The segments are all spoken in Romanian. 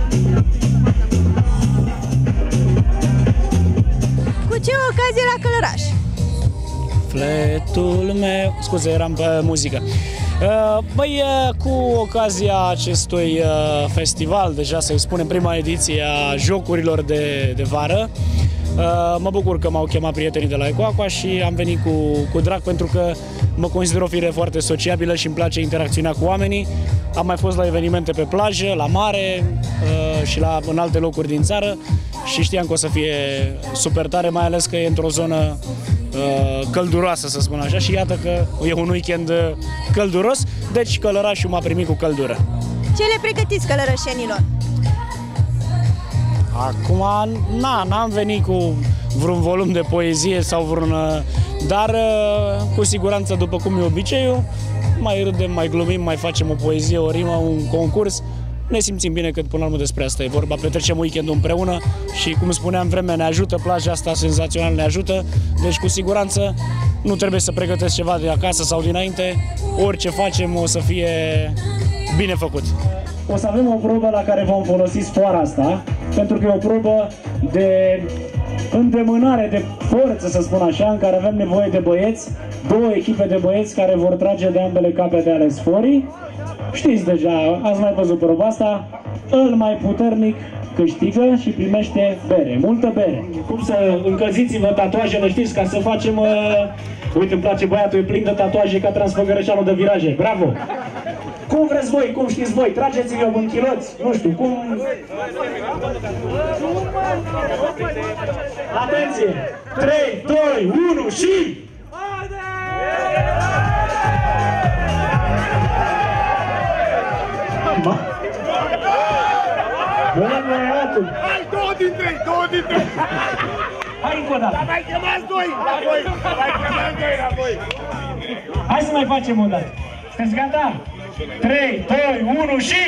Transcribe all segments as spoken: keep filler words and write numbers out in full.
Cu ce ocazie la Călăraș? Fletul meu... Scuze, eram pe muzică. Băi, cu ocazia acestui festival, deja să-i spunem prima ediție a Jocurilor de, de vară, mă bucur că m-au chemat prietenii de la Ecoaqua și am venit cu, cu drag pentru că mă consider o fire foarte sociabilă și îmi place interacțiunea cu oamenii. Am mai fost la evenimente pe plajă, la mare și la, în alte locuri din țară și știam că o să fie super tare, mai ales că e într-o zonă călduroasă, să spun așa, și iată că e un weekend călduros, deci Călărașul m-a primit cu căldură. Ce le pregătiți călărășenilor? Acum, na, n-am venit cu vreun volum de poezie sau vreun... Dar, cu siguranță, după cum e obiceiul, mai râdem, mai glumim, mai facem o poezie, o rimă, un concurs. Ne simțim bine că până la urmă despre asta e vorba, petrecem weekendul împreună și, cum spuneam, vremea ne ajută, plaja asta senzațional ne ajută, deci cu siguranță nu trebuie să pregătesc ceva de acasă sau dinainte, orice facem o să fie bine făcut. O să avem o probă la care vom folosi sfoara asta, pentru că e o probă de îndemânare, de forță, să spun așa, în care avem nevoie de băieți, două echipe de băieți care vor trage de ambele capete ale sforii. Știți deja, ați mai văzut proba asta, îl mai puternic câștigă și primește bere, multă bere. Cum să încălziți-vă tatuajele, știți, ca să facem... Uh... Uite, îmi place băiatul, e plin de tatuaje ca Transfăgărășanul de viraje, bravo! Cum vreți voi, cum știți voi, trageți-vă în chiloți, nu știu, cum... Atenție! trei, doi, unu și... Bună, băiatul! Hai, două dintre ei, două dintre ei! Hai încă o dată! Dar mai chemați doi la voi! Mai chemați doi la voi! Hai să mai facem o dată! Sunteți gata? trei, doi, unu și...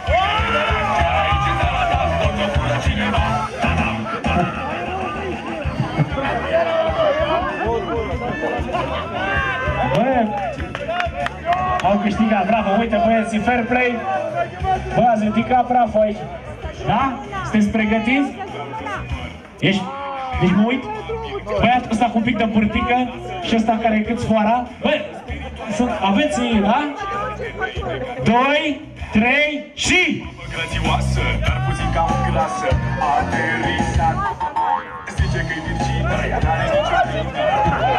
Bă, au câștigat, bravo, uite băieții, fair play! Bă, ați ridicat praful aici. Da? Sunteți pregătiți? Ești? Deci mă uit? Băiatul ăsta cu un pic de burtică și ăsta care e cât sfoara. Bă, aveți, da? Doi, trei și... Grățioasă, dar puțin cam grasă, aterizat. Zice că-i virgină, ea n-are nicio frică.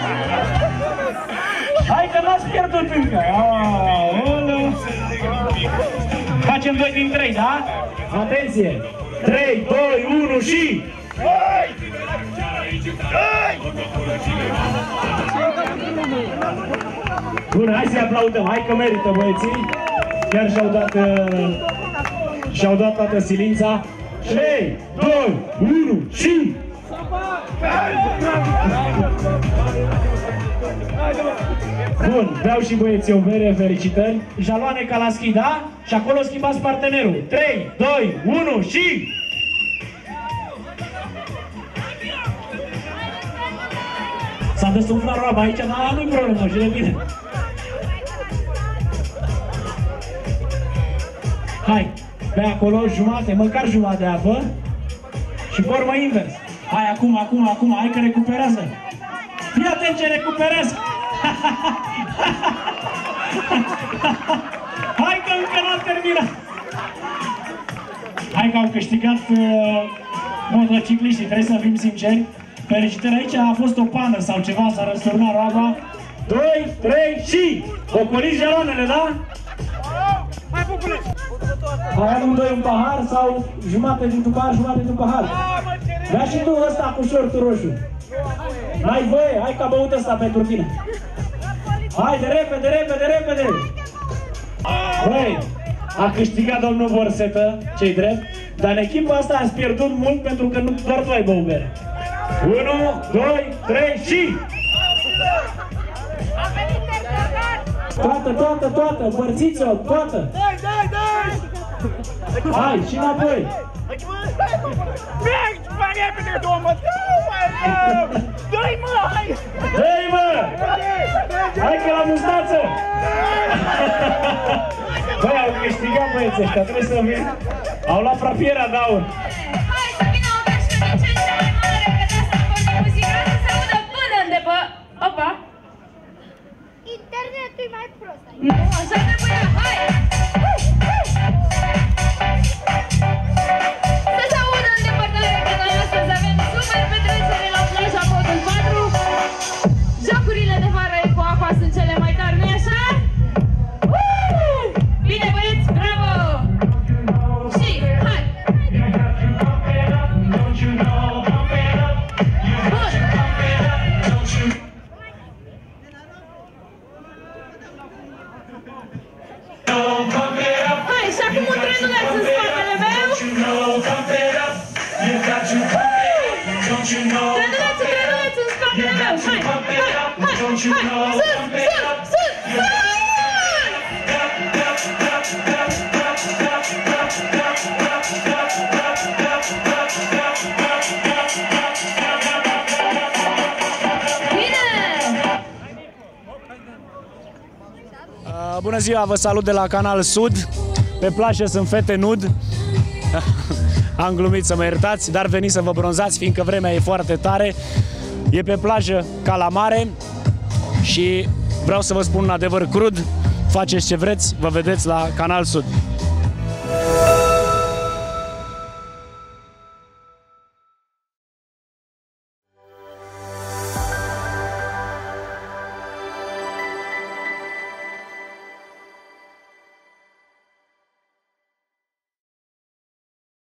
Hai că n-ați pierdut încă! Aoleu! Facem doi din trei, da? Atenție! trei, doi, unu și... Bun, hai să-i aplaudăm, hai că merită băieții! Chiar și-au dat... Uh, și-au dat toată silința. trei, doi, unu și... Bun, beau și băieții o bere, felicitări. Jaloane ca la schi, da? Și acolo schimbați partenerul. trei, doi, unu și... S-a desumflat roaba aici, dar nu-i problemă, și de bine. Hai, pe acolo jumate, măcar jumătate de apă. Și formă invers. Hai, acum, acum, acum, hai că recuperează. Fii atent ce recuperează. Hai că încă n-am terminat. Hai că au câștigat uh, motocicliștii, trebuie să fim sinceri. Felicitări, aici a fost o pană sau ceva, s-a răsturnat roaba. doi, trei și... Ocoliți jaloanele, da? Hai, popule! Hai amândoi un pahar sau jumate dintr-un pahar, jumate dintr-un pahar. Ia și tu ăsta cu șortul roșu. N-ai voie, hai că a băut ăsta pentru tine. Hai, de repede, repede, repede! Băi, a câștigat domnul Borsetă, ce-i drept, dar în echipa asta ați pierdut mult pentru că nu doar tu ai băut bere. unu, doi, trei și... Toată, toată, toată, împărțiți-o, toată! Dai, dai, dai! Hai, și înapoi! Mergi, mai repede, două mă! Dă-i, mă, hai! Dă-i, mă! Hai că la mustață! Băi, au câștigat băieții ăștia, trebuie să vin. Au luat frapierea de aur. Hai să vină o gașcă din ce în ce mai mare, că de asta portă muzica, să se audă până unde pe... Opa! Internetul e mai prost aici. Nu, așa trebuia, hai! Să se audă în depărtare că noi astăzi avem super petrecere la plaja Podul patru. Jocurile de vară cu apa sunt cele mai tari, nu-i așa? Uuu! Bine băieți, bravo! Și, hai! Hai, și acum un trenuleț în spatele meu. Trenuleț, trenuleț în spatele meu. Hai, hai, hai, hai, sus, sus, sus, Bună ziua, vă salut de la Canal Sud. Pe plajă sunt fete nud. Am glumit, să mă iertați, dar veniți să vă bronzați, fiindcă vremea e foarte tare. E pe plajă ca la mare și vreau să vă spun un adevăr crud. Faceți ce vreți, vă vedeți la Canal Sud.